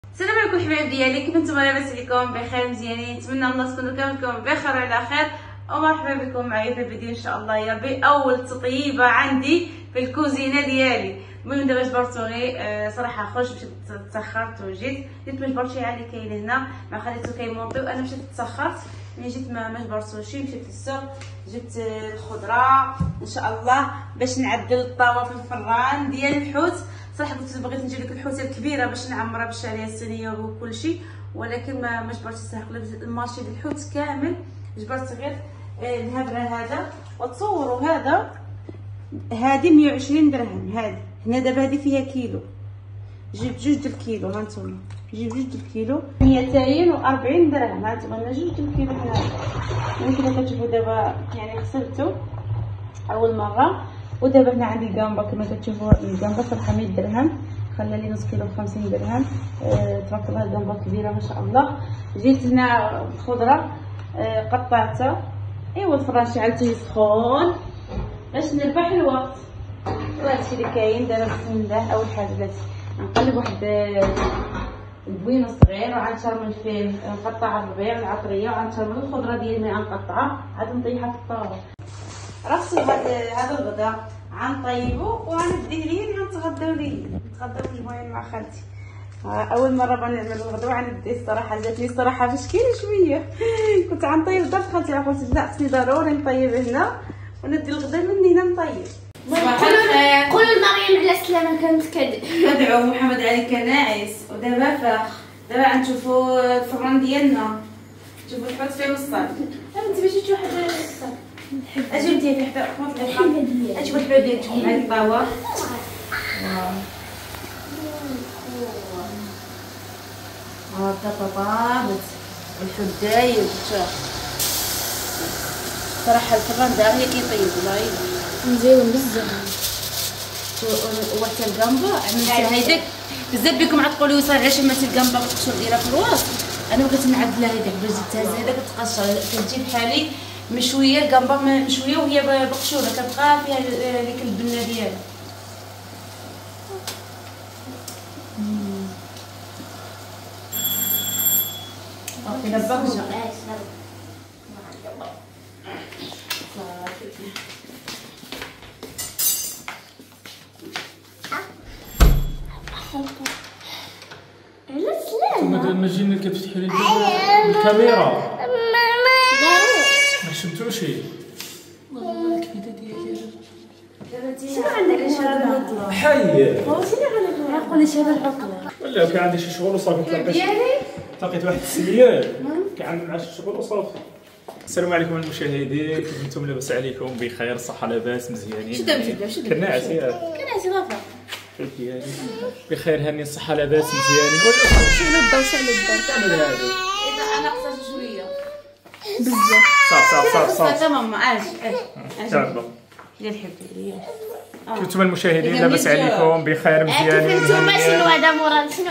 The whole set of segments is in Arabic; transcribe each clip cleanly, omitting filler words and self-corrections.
السلام عليكم الحبايب ديالي، كيف نتوما؟ لاباس عليكم؟ بخير مزيانين؟ نتمنى الله تكونوا كاملكم بخير وعلى خير، ومرحبا بكم معايا في الفيديو ان شاء الله يا ربي. اول تطييبه عندي في الكوزينه ديالي. المهم دابا جبرتوني صراحه خرجت مشيت تاخرت وجيت ما جبرتش علي كاين هنا ما خليته كيمونطي، وانا مشيت تاخرت. ملي جيت ما جبرتوش، مشيت للسوق جبت الخضره ان شاء الله باش نعدل الطاوه في الفران ديال الحوت. صراحه كنت بغيت نجيب ديك الحوته الكبيره باش نعمرها باش عليها الصينيه وكل شيء، ولكن ما جبرتش صراحه. قلبت المارشي ديال الحوت كامل، جبرت غير الهبره هذا. وتصوروا هذه 120 درهم. هذه هنا دابا هذه فيها كيلو، جبت جوج د الكيلو. ها نتوما جيب جوج د الكيلو 240 درهم. ها نتوما انا جوج د الكيلو هنا. يمكن كتشوفوا دابا يعني غسلته اول مره. ودابا هنا عندي الكامبا كما كتشوفوا، الكامبا صراحه 100 درهم، خلى لي نص كيلو ب 50 درهم. تبارك الله الكامبا كبيره ما شاء الله. جيت هنا الخضره قطعتها. ايوا الفران شعلته يسخن باش نربح الوقت. وهادشي اللي كاين دابا. بسم الله. اول حاجه بلاتي نقلب واحد البوينه صغير وغنشرمل فيه، نقطع الربيع والعطريه وغنشرمل الخضره ديالي اللي غنقطعها عاد نطيحها في الطاوله. راسو هذا الغدا غنطيبو وغنديه ليه غنتغداو ليه المهم مع خالتي. اول مره غنعمل الغدا وغنديه. الصراحه جاتني الصراحه مشكله شويه. كنت غنطيب دار خالتي، قلت لا خصني ضروري نطيب هنا وندي الغدا من هنا نطيب. صباح الخير. قولوا لمريم على السلامه كانت ندعو محمد علي كناعس. ودابا دابا غنشوفوا الفران ديالنا. شوفوا الحوت فيه مصال. انت باش تشوف واحد الصاك اجي انت في حدا قمت لك اجي واحد ديال تكون على الطاوه. طابت والحوت دايب. صراحه الفران داغ هي كيطيب والله مزيون بزاف. وحتى الكامبا عملتها هيداك. بزاف بكم عتقولوا يصير علاش ما الكامبا كتقشر ديالها في الوسط. انا بغيت نعدلها هيداك باش تهز هيداك كتقشر، كتجي بحالي مشويه الكامبا مشويه وهي بقشوره كتبقى فيها ديك البنه ديالها. اوكي دابا ما جينا كتفتحي لي الكاميرا ما شفتوش. والله الكبده ديالي شنو عندك هذا العطله حي شنو قولي شي هذا العطله ولا كان عندي شي شغل وصافي. لقيت واحد السيال كان عندي معاه شي شغل وصافي. السلام عليكم المشاهدين، كيف نتوما؟ لاباس عليكم؟ بخير، الصحه لاباس مزيانين؟ شد كناعس كناعس رافع ديالي بخير هاني الصحه لاباس مزيانين. شعل الضو شعل الضو. تعمل هذا اذا انا قصرت شويه بزاف صافي ماما. عاش تفضل. ديال حبيبي. كيف نتوما المشاهدين؟ لاباس عليكم؟ بخير مزيانين؟ كيف نتوما؟ شنو هذا مراد؟ شنو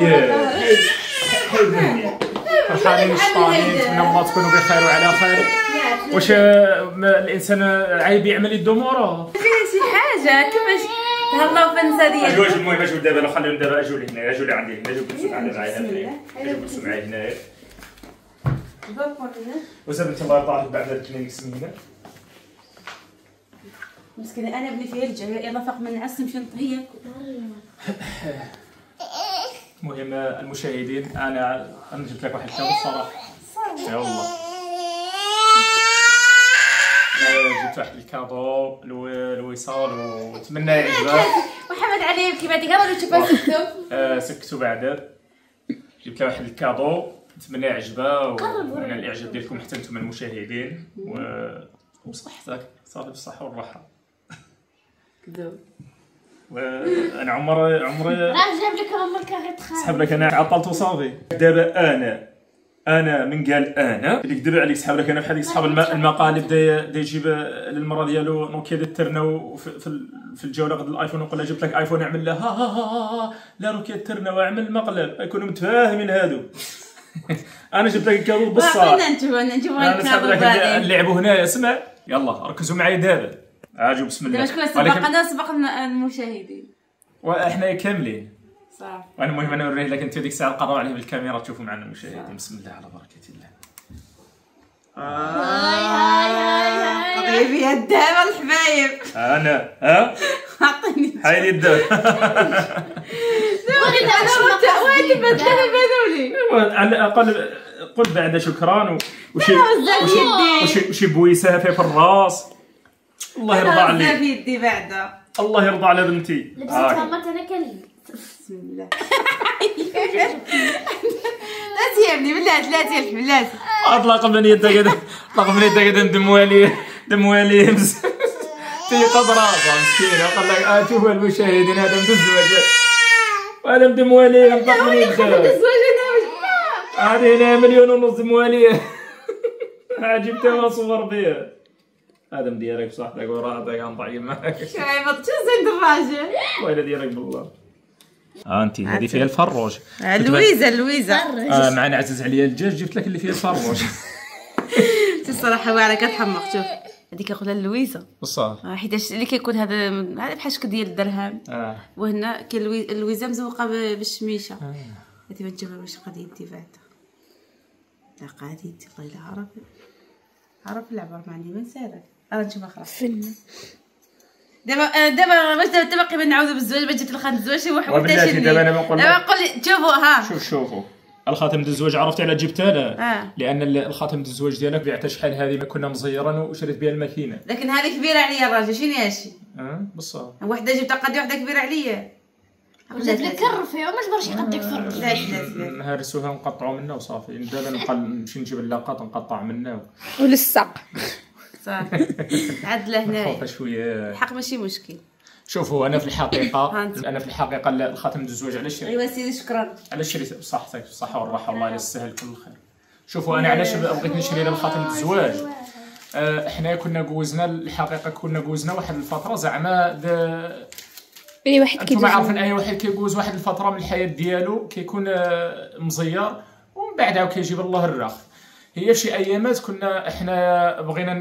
فرحانين شطانين، نتمنى الله تكونوا بخير وعلى خير. واش الانسان عايب يعمل يدو موراه؟ شي حاجه كيفاش تهلاو في النساء ديالك. اجوا المهم اجوا دابا خليهم دابا اجوا لي هنا، اجوا لي عندي هنا، اجوا جلسوا معايا هنايا، اجوا جلسوا معايا هنايا. وزاد انت الله يطول بعد الاثنين سنين مسكينه انا بني فيها الجا يلا فاق من العس نمشي نطهيك. المهم المشاهدين انا جبت لك واحد الكلام الصراحه. يا والله جبت واحد الكادو لوصال ونتمنى يعجبك. محمد علي يبكي بعديك راه تشوفها سكتوا بعدا. جبت له واحد الكادو نتمنى يعجبها ونال الاعجاب ديالكم حتى نتوما المشاهدين وصحتك صافي بالصحه والراحه. كذوب. وانا عمري راه جاب لك امك غير تخاف. سحب لك انا عطلت وصافي. دابا انا من قال انا اللي كذب عليك. سحب لك انا بحال ديك صحاب المقالب دا يجيب للمراه ديالو نوكيا ديال الترنا في الجوله غد الايفون ويقول لها جبت لك ايفون اعمل لها ها لا نوكيا الترنا واعمل مقلب. يكونوا متفاهمين هادو. انا جبت لك الكادو بالصح. انا سحب لك نلعبوا هنايا. اسمع يلا ركزوا معايا دابا. اجوا بسم الله. دابا شكون سبق؟ انا سبق المشاهدين واحنا كاملين صافي. وانا المهم انا نوريه لك انت ديك الساعه نقرب عليه بالكاميرا تشوفوا معنا المشاهدين. بسم الله على بركه الله. عطيني فيها الدهب الحبايب. انا عطيني حيلي الدهب. وين بدلولي على الاقل قل بعد شكرا وشي بويسه في الراس. الله يرضى عليك. في يدي بعدا. الله يرضى على بنتي. لبستها مرة انا كلب. بسم الله. لا تيامني بالله لا تيالف بالله. اطلق من يدك كذا دم والي تي قدراسه مسكينه وقال لك شوفوا المشاهدين هذا مدزوج وانا دم والي انطق من يدك. هذه هنا 1.5 مليون دم والي. جبتها ونصور بها. هذا ديالك بصحتك وراحتك نطعم معك. شو عيبط شو زند الراجل. ويلي ديالك بالله. انت هذه فيها الفروج. لويزا معنا عزيز عليا الدجاج جبت لك اللي فيها الفروج. الصراحه واعره كتحمق. شوف هذيك كنقولها لويزا بصح حيتاش اللي كيكون هذا بحال شكل ديال الدرهم. وهنا كاين لويزا مزوقه بالشميشه. هذه بنجيبها واش قادي يدي بعدا. لا قادي يدي الله الا عرف العبر ما عندي ما نسالك. راه نشوف اخرى فن. دابا واش دابا باقي نعاودوا بالزواج. باش جبت الخاتم الزواج شي واحد وبلاتي دابا انا بنقول لك. دابا قول لي شوفوا ها شوفوا الخاتم د الزواج عرفتي على جبتها لا لان الخاتم د الزواج ديالك بعتها شحال هذه ما كنا مزيرا وشريت بها الماكينه. لكن هذه كبيره عليا الراجل شنو هادشي. بصح وحده جبتها قدي وحده كبيره عليا. جاب لك الرفيع وما جبرش يقدك في الرفيع. نهرسوها ونقطعوا منها وصافي. دابا نمشي نجيب اللاقط نقطع منها وللساق صافي. عدله هنايا خوفه شويه. الحق ماشي مشكل. شوفوا انا في الحقيقه الخاتم د الزواج علاش شريت. ايوا سيدي شكرا. علاش شريت بصحتك بالصحه والراحه والله يستاهل كل الخير. شوفوا انا علاش بغيت نشري الخاتم د الزواج. احنا كنا جوزنا واحد الفتره زعما اي واحد انتم عارفين اي واحد كيجوز واحد الفتره من الحياه ديالو كيكون مزير ومن بعد عاود كيجيب الله الرخ. هي فشي ايامات كنا احنا بغينا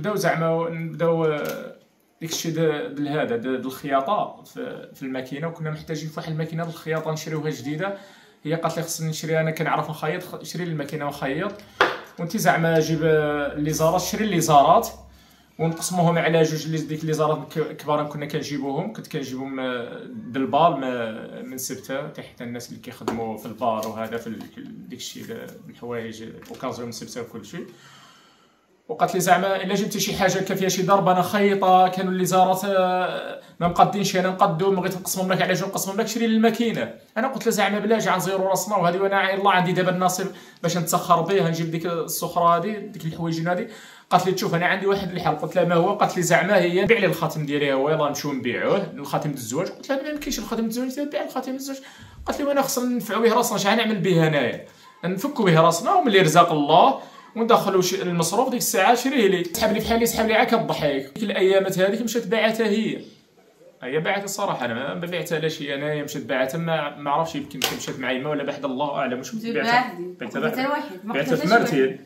نبداو ديك الشيء ديال هذا ديال الخياطه في الماكينه. وكنا محتاجين في واحد الماكينه ديال الخياطه نشريوها جديده. هي قالت لي خصني نشري. انا كنعرف نخيط شري لي الماكينه ونخيط وانت زعما جيب الليزارات شري الليزارات ونقسموهم على جوج. ديك الليزارات كبار كنا كنجيبوهم. كنت كنجيبهم بالبال من سبته تحت الناس اللي كيخدموا في البار وهذا في ديك الشيء الحوايج اوكازيون من سبته وكل شيء. وقالت لي زعما الا جبتي شي حاجه فيها شي ضربه انا خيطه كانوا الليزارات ما مقادينش انا نقدو بغيت نقسمهم لك على جوج نقسمهم لك شري للماكينه. انا قلت لها زعما بلاش غنزيروا راسنا وهذه وانا الله عندي دابا الناصب باش نتسخر به نجيب ديك السخره هذه ديك الحوايج هذه. قالت لي شوف انا عندي واحد الحل. قلت لها ما هو. قالت لي زعما هي بيع لي الخاتم ديالي هو يلاه نمشيو نبيعوه الخاتم د الزواج. قلت لها ما يمكنش الخاتم د الزواج تبيع الخاتم د الزواج. قالت لي وانا خصنا ندفعوا به راسنا اش غنعمل به انايا نفكوا به راسنا وملي رزق الله وندخلوا المصروف ديك الساعه شريه لي. سحب لي بحالي سحب لي عاك الضحك. ديك الايامات هذيك مشات باعتها هي باعتها الصراحه. انا ما بعتها لا شي انايا مشات باعتها ما عرفتش يمكن مشات مع يما ولا بحد الله اعلم واش باعتها. بعتها في مرتين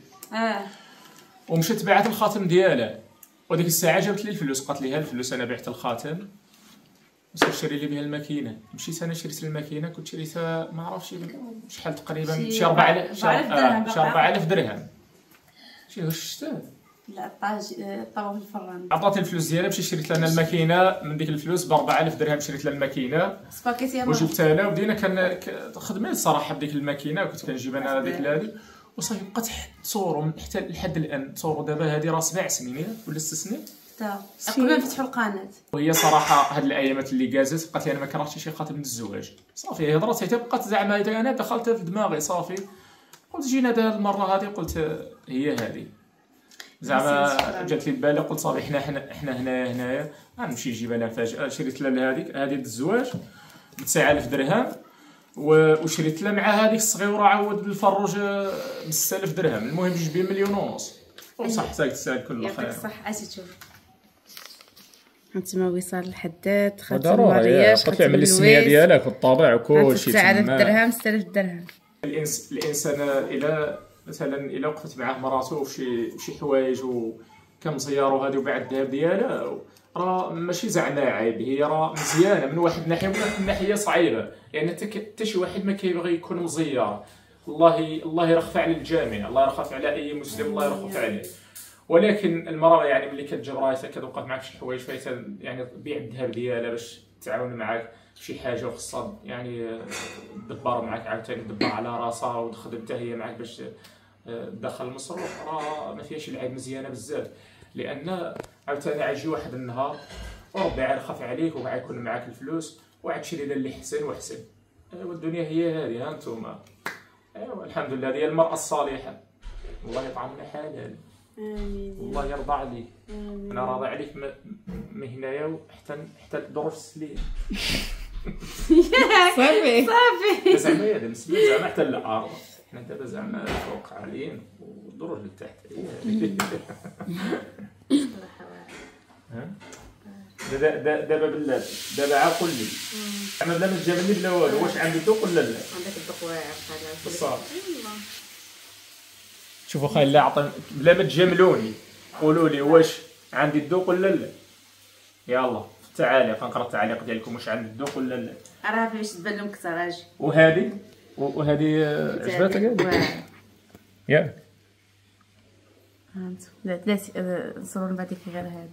ومشات باعت الخاتم ديالها. وديك الساعه جابت لي الفلوس. قالت لي ها الفلوس انا بعت الخاتم وصافي شري لي بها الماكينه. مشيت انا شريت الماكينه كنت شريتها ما عرفتش شحال تقريبا شي 4000 درهم. شي واش شتا لا الطاوه في الفران. عطاتني الفلوس ديالها مشيت شريت لنا الماكينه من ديك الفلوس ب 4000 درهم. شريت لها الماكينه سباكيتي وجبتها لها وبدينا خدمت الصراحه بديك الماكينه. كنت كنجيب انا ديك هذه وصافي بقات تصوروا حتى لحد الان تصوروا. دابا هذه راه 7 سنين ولا 6 سنين قبل ما نفتحوا القناه. وهي صراحه هاد الايامات اللي قازت قالت لي انا ما كرهتش شي خاتم من الزواج. صافي هضرت حتى بقات زعما انا دخلت في دماغي صافي. قلت جينا هاد المره هذه قلت هي هذه زعما جات لي بالي. قلت صافي حنا هنايا غنمشي نجيب انا فاجاه. شريت لها هذه الزواج ب 9000 درهم وشريت لها مع هذيك الصغيره عاود الفروج ب 6000 درهم. المهم جوج ب 1.5 مليون. وصحتك تسال كل خير. يعطيك الصح. اجي تشوف هانتما وصال الحداد خاتم ضروري مارياج خاطر تعمل السميه ديالك والطابع وكلشي 9000 درهم 6000 درهم. الانسان الى مثلا الى وقفت معاه مراته في شي حوايج كمزيار هذه وباع الذهب ديالها راه ماشي زعما عيب، هي راه مزيانه من واحد الناحيه ومن الناحيه صعيبه، يعني حتى شي واحد ما كيبغي يكون مزير. الله يرخف على الجميع، الله يرخف على اي مسلم، الله يرخف عليه. ولكن المراه يعني ملي كتجي برايتها كتوقف معك شي حوايج فايته، يعني بيع الذهب ديالها باش تعاون معاك شي حاجه وخصها يعني تدبر معاك عاوتاني، تدبر على راسها وتخدم حتى هي معاك باش تدخل المصروف، راه ما فيهاش العيب، مزيانه بزاف. لان عاوتاني غيجي واحد النهار وربي غيخاف عليك وغيكون معاك الفلوس وغتشري اللي حسن وحسن. ايوا الدنيا هي هذه، ها انتم. ايوا الحمد لله ديال المرأة الصالحة، الله يطعمنا حلال، امين، الله يرضى عليك، انا راضي عليك من هنايا حتى دروج السليم. صافي زعما هذا مسلم زعما حتى الارض، حنا دابا زعما فوق عاليين والدروج لتحت. دابا بالله دابا عا قول لي زعما بلا ما تجاملني بلا والو، واش عندي الذوق ولا لا؟ عندك الذوق واعر خلاص صافي. شوفوا خاي لا عطي بلا ما تجاملوني، قولوا لي واش عندي الذوق ولا لا؟ يلا في التعاليق نقرا التعليق ديالكم، واش عندي الذوق ولا لا؟ راه باش تبان لهم كثر. اجي وهذه عجباتك هذه؟ ياك هانتو لا نصور بعديك غير هذه.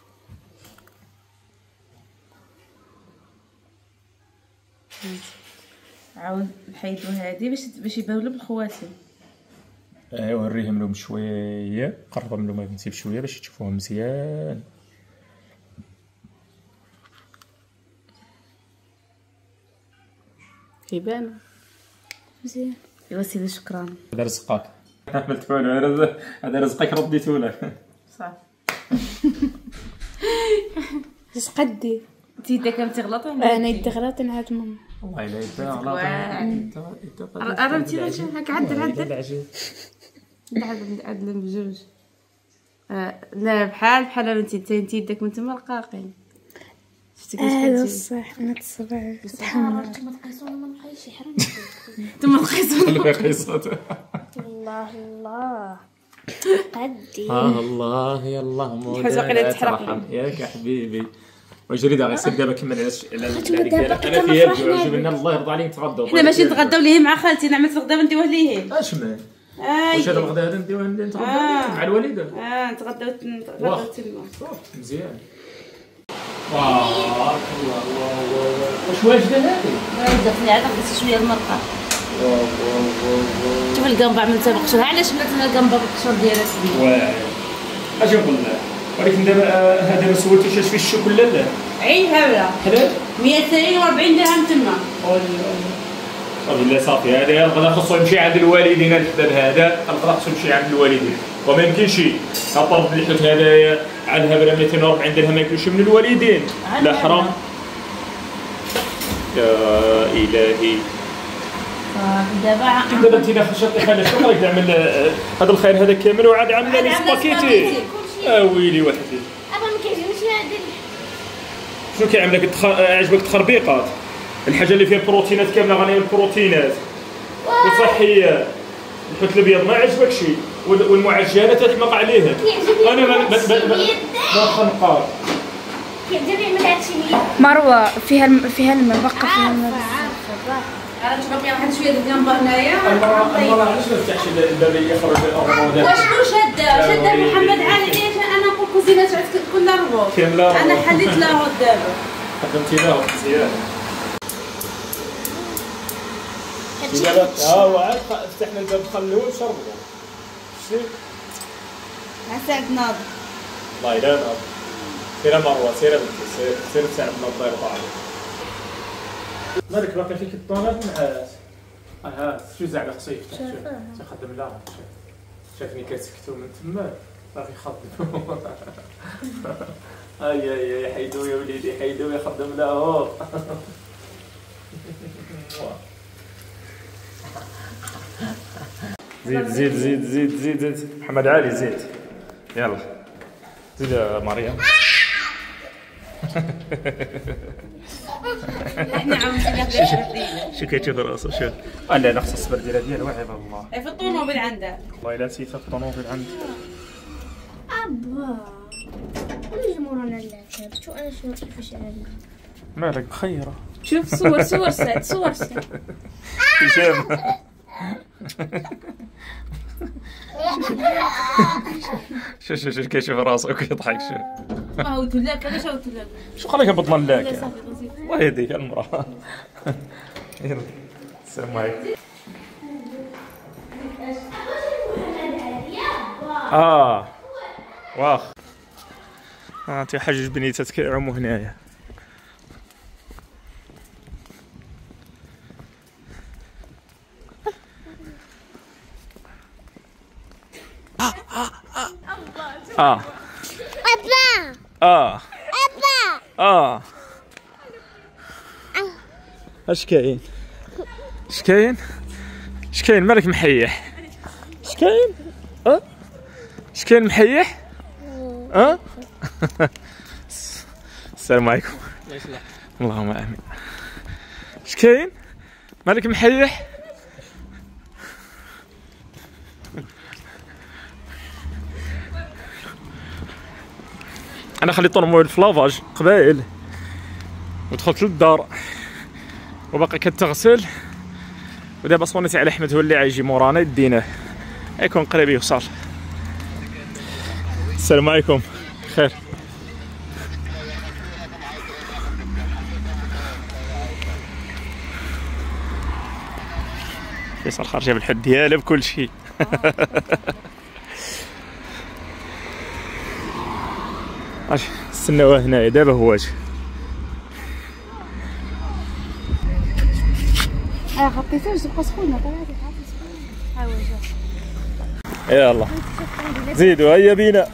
عاود نحيدو هذه باش يبانو لهم الخواتم. ايوا وريهم لهم شويه، قربهم لهم بنتي بشويه باش تشوفوهم مزيان. كيبانو مزيان. ايوا سيدي شكرا. هذا رزقك، عملت والو، هذا رزقك رديتو لك. صافي. اش قدي انت يدك كم تغلطي؟ انا يدي غلط نعاد ماما. والله الا يدها غلط. عرفتي هاك عدل عدل بجوج. لا بحال انت يدك من تما رقاقين. شفتي كيفاش هذا صح، ما تصبعش تحمل. انتم تقيسون ما نقيسش حرام. انتم تقيسون قيصات. الله الله قدي. الله يلا حاجه قليله تحرق ياك يا حبيبي. وجري دا غيسير دابا كمل على انا فيها جوج لنا الله يرضى عليك نتغداو. حنا ماشي نتغداو ليه مع خالتي، نعمل الغدا نديوه ليه. اش من واش هذا الغدا هذا نديوه نتغداو مع الوالده. نتغداو تما مزيان. بارك الله. واش واجده هذه؟ واجده عاد نقص شويه المرقه. شوف القنبه عملتها بقشور، علاش بلات لنا القنبه بالقشور ديالها سبيل. واعر اجي نقول لك، ولكن دابا هذا ما سولتيش اش فيه الشوك ولا لا؟ عين هبله حلال 240 درهم تما. صافي لا صافي، هذا الغدا خصو يمشي عند الوالدين. الحباب هذا الغدا خصو يمشي عند الوالدين، وما يمكنش طرد اللحوت هذايا على الهبله 240 درهم ما ياكلوش من الوالدين، لا حرام. يا الهي. دابا انت الا خرجتي حاجه شنو راك تعمل هذا الخير هذا كامل وعاد عامله لي سباكيتي. ويلي وحدي. انا ما كيعجبنيش هذا. شنو كيعمل لك؟ عجبك التخربيقات، الحاجه اللي فيها البروتينات كامله غنيه من البروتينات وصحيه. الحوت الابيض ما عجبك شيء، والمعجنات تحمق عليها. انا ما خنقاك. كيعجبني من هادشي اللي مروه فيها الماء بقى فيها الماء. عرفت تبقى واحد شويه ديال الجنبه هنايا. المراه علاش ما فتحش الباب يخرج الرمضان؟ واشنو شاده محمد علي؟ ليش انا نقول كوزينه كل ربوع انا حليت له دابا. خدمتي له مزيان. دابا وعاد فتحنا الباب خلوه وشربوا. شتي مع ساعه ناض. والله الا ناض. سير مروه، سير بنتي، سير ساعه ناض الله يرضى عليك. مالك باقي فيك الطونات نعاس. شو زعما خصو يفتح؟ شوف خدم لها. شافني كتسكتو من تما باغي يخدم. اي حيدو يا وليدي حيدو يخدم له. زيد محمد علي زيد. يلا زيد يا مريم. شو كتشوف راسه شو؟ لا نقص الصبر ديالها وعيب الله. في الطوموبيل عندها. والله الا نسيت الطوموبيل عندي. با انا جمهورنا اللاعب شو انا شو كيفاش انا مالك مخيره شوف صور سعد صور سعد. هشام شو كيشوف راسه وكيضحك شو ما هو تلاك علاش هو تلاك شو قال لك بطن لا لاك صافي غزير الله يهديك المراه. يلا السلام عليكم. واخ انت حجج بنيتك يعوموا هنايا. اش كاين؟ اش كاين؟ اش كاين مالك محيح؟ اش كاين؟ اش كاين محيح؟ السلام عليكم. اللهم امين. اش كاين؟ مالك محيح؟ انا خليت طونموبيل في لافاج قبائل ودخلت للدار وباقي كتغسل، ودابا صونيتي على احمد هو اللي عايجي مورانا يديناه يكون قريب يوصل. السلام عليكم. خير. فيصل خارجه بالحد ديالها بكل شيء. استناوه هنايا دابا هو واجه. غطيتوش تبقى سخونه طلعتي ها وجه. يلا زيدوا هيا بينا.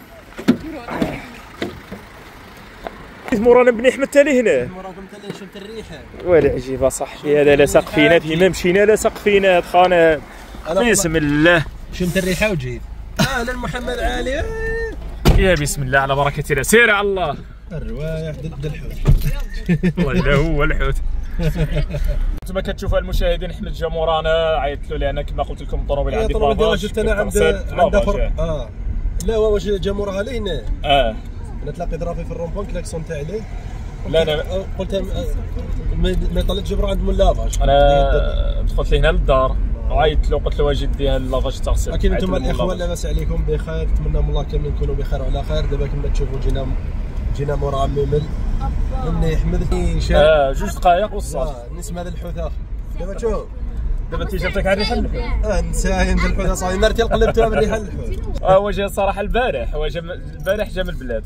مورانا بني احمد تالي هنا. موراكم تالي شفت الريحه. ويلي عجيبه صاحبي هذا لا ساق فينا فيما مشينا لا ساق فينا خانه. بسم الله شمت الريحه وجيت. اهلا محمد علي. يا بسم الله على بركه الله. سير على الله. الروايح ضد الحوت. والله هو الحوت. انتم كتشوفوا المشاهدين احمد جا مورانا عيطت له لان كما قلت لكم الطوموبيل عندي طوموبيل شفت انا عند اخر. لا هو واش جا موراها لينا. انا تلاقي ضرافي في الرومبون كلاكسون تاع عليه. لا انا قلت ما طلعت جبر عند من لافاج. انا دخلت لهنا للدار وعيطت له قلت له واجي ديها لافاج تغسل. اكيد انتم الاخوه لاباس عليكم بخير، نتمنى من الله كاملين نكونوا بخير وعلى خير. دابا كما تشوفوا جينا مورا ميمل مني حمدني جوج دقائق وصلت. نسمع هذا الحوت اخ. دابا شوف دابا انت جابتك على ريحه الحوت. نساين ذا الحوت صاحبي مرتي قلبتوها من ريحه الحوت. هو جا صراحه البارح جا من البلاد.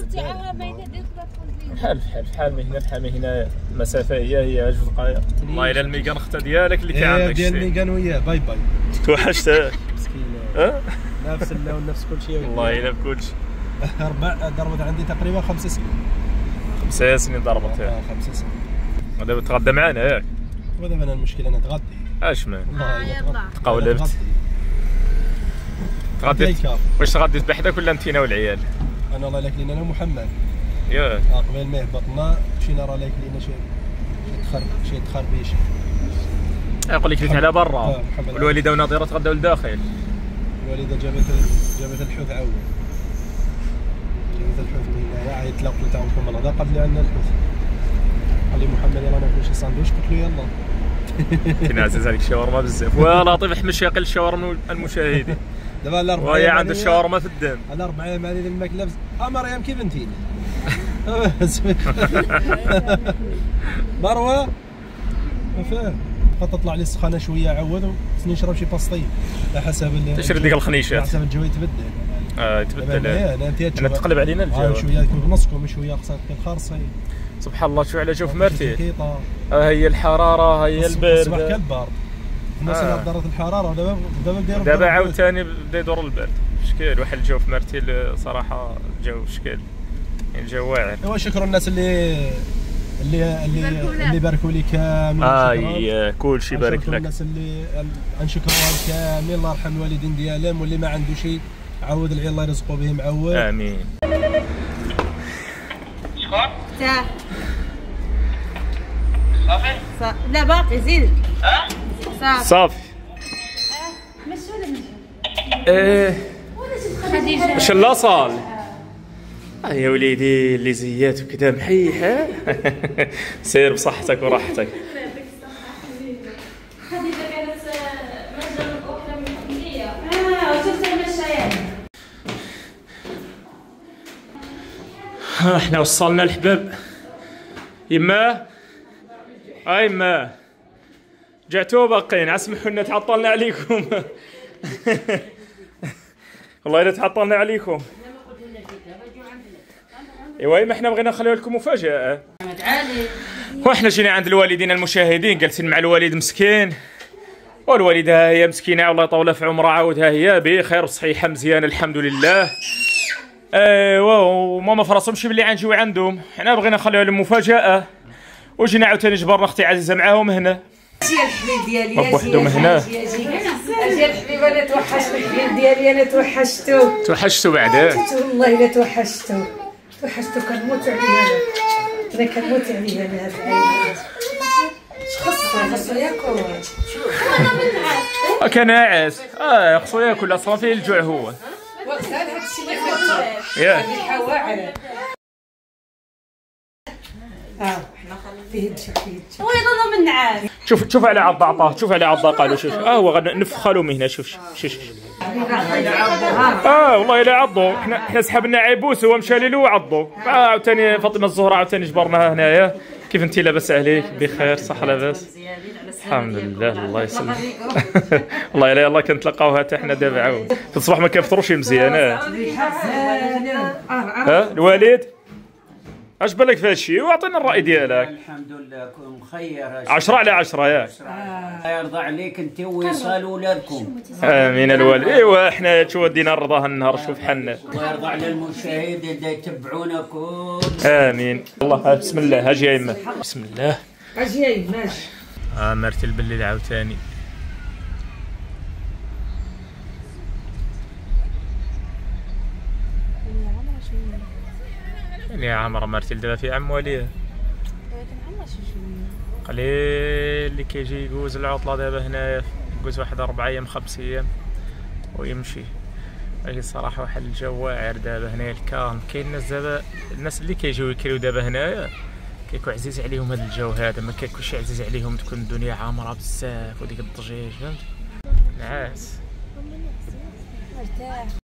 بحال من هنا بحال من هنا المسافه هي جوج دقائق. والله الا الميكان اختا ديالك اللي كان عندك ديال الميكان وياه باي باي. توحشت مسكينه. نفس اللون نفس كل شيء. والله الا بكل شيء. ضربت عندي تقريبا 5 سنين. 5 سنين ضربت. 5 سنين. ودابا تغدى معنا ياك. ودابا انا المشكله انا نتغدي. اش من؟ يلا تبقاو لبت. تغديت واش تغديت بحدك ولا انتينا والعيال؟ انا الله ياك لينا انا ومحمد. ياك قبل ما يهبطنا مشينا راه لايك لينا شي تخربيش. يقول لك على برا والوالده وناظره تغداو لداخل. الوالده جابت الحوت عاود. جابت الحوت من هنايا عيطت له قلت لها نكون هذا قبل عندنا الحوت. قال لي محمد يلا ناكل شي ساندويش قلت له يلا. كنا عزيز عليك الشاورما بزاف. ولطيف حمش ياكل الشاورما المشاهدين. دابا الاربعاء وهي عند الشاورما في الدم. الاربعاء مع الماكله مريم كيف انتي؟ مروه ما فاهم تطلع لي السخانه شويه عود نشرب شي باستي على حسب تشرب ديك الخنيشات على حسب الجو يتبدل. يتبدل. انا تقلب علينا الجو شويه يكون بنصكم شويه خصها تكون خارصه. سبحان الله شو على شوف مرتي هي الحراره هي البرد. صباح كالبرد الناس اللي دارت الحراره دابا عاوتاني بدا يدور البرد. شكال واحد الجو في مرتي صراحه الجو شكال يعني الجو واعر. ايوا شكرا الناس اللي باركوا لي كامل. كلشي بارك لك. الناس اللي نشكروهم كامل الله يرحم الوالدين ديالهم واللي ما عنده شيء عود العيال الله يرزقوا به معود. امين. شكون؟ صافي؟ لا باقي زيد. صافي. صافي. مش ولا نجي. خديجة. واش لاصال؟ يا وليدي اللي زيات وكذا محيح. سير بصحتك وراحتك. خديجة كانت مجال أخرى من الكلية. وشفت المشايات. احنا وصلنا الحباب. يما يما جعتوا باقين، اسمحوا لنا تعطلنا عليكم. والله الا تعطلنا عليكم. ايوا ما احنا بغينا نخليو لكم مفاجأة. واحنا جينا عند الوالدين المشاهدين، جالسين مع الوالد مسكين، والوالدة هي مسكينة والله يطول في عمرها، عاودها هي بخير وصحيحة مزيانة الحمد لله. ايوا وماما فراسهمش بلي غنجيو عندهم، حنا بغينا نخليو لهم مفاجأة، وجينا عاوتاني جبرنا اختي عزيزة معاهم هنا. اجي الحبيب ديالي بوحدهم هنا. اجي الحبيب انا توحشت الحبيب ديالي، انا توحشتوا بعدا؟ والله الا توحشتو كنموت عليها انا كنموت عليها انا هاد العين. خصو ياكل. كان ناعس خصو ياكل اصلا فيه الجوع هو. وقال هادشي اللي خاطر ياك الحواعر. فيه الجوع هو يظن من نعاس. شوف على عض عطاه، شوف على عض قالوا شوف. هو غنفخلوا من هنا. شوف والله الا عضوا. احنا سحبنا عيبوس هو مشى له وعضوا. عاوتاني فاطمه الزهراء عاوتاني جبرناها هنايا. كيف انت لاباس عليك؟ بخير صح لاباس؟ الحمد لله الله يسلمك. والله الا يلاه كنتلاقاو حتى حنا دابا عاود في الصباح ما كنفطروش مزيان. الوالد اش بالك في هادشي؟ واعطينا الراي ديالك. الحمد لله كون مخير. 10 على 10 ياك. الله يرضى عليك انت ويصال ولادكم. امين الوالد. ايوا حنا شو ودينا نرضاه النهار شوف حنا. الله يرضى على المشاهدين اللي يتبعونا كل. امين. الله بسم الله هاجي يا يما. بسم الله اجي يا ماشي. مرتل بالليل عاوتاني. يا عمرة مرتل دابا في عم واليه. قليل اللي كيجي يجوز العطلة دابا هنايا، يجوز واحد 4 أيام 5 أيام ويمشي. ولكن الصراحة واحد الجو واعر دابا هنايا الكالم. كاين الناس دابا الناس اللي كيجيو يكريو دابا هنايا كيكون عزيز عليهم هذا الجو هذا، ما كيكونش عزيز عليهم تكون الدنيا عامرة بزاف وديك الضجيج فهمت. نعاس.